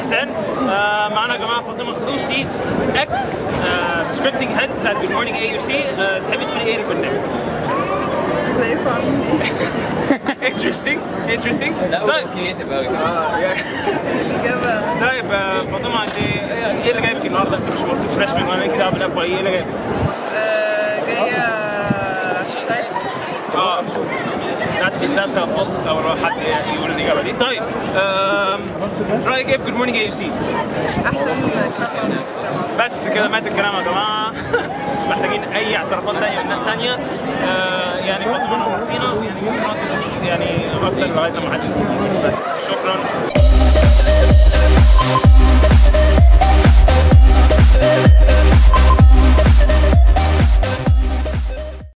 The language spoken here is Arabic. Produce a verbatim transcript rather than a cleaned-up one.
حسين. آه معانا يا جماعه فاطمه خلوسي اكس سكريبتنج هيد بتاعت جود مورنينج اي يو سي. تحبي تقولي ايه للبرنامج؟ ازيكم عاملين ايه؟ انترستنج انترستنج. طيب الاجابه طيب فاطمه انت ايه اللي جايبك النهارده؟ انت مش المفروض فريشمان ولا كده قبل اف واي، ايه اللي جايبك؟ جايه اشتغل. اه that's that's helpful لو حد يقول الاجابه دي. طيب رايك ايه في جود مورنينج اي يو سي؟ احسن بس كده مات الكلام يا جماعه. مش محتاجين اي اعترافات تانية من ناس تانية. آه يعني فاطمه نورتينا، يعني يعني اكتر لغايه لما حد يقول. بس شكرا.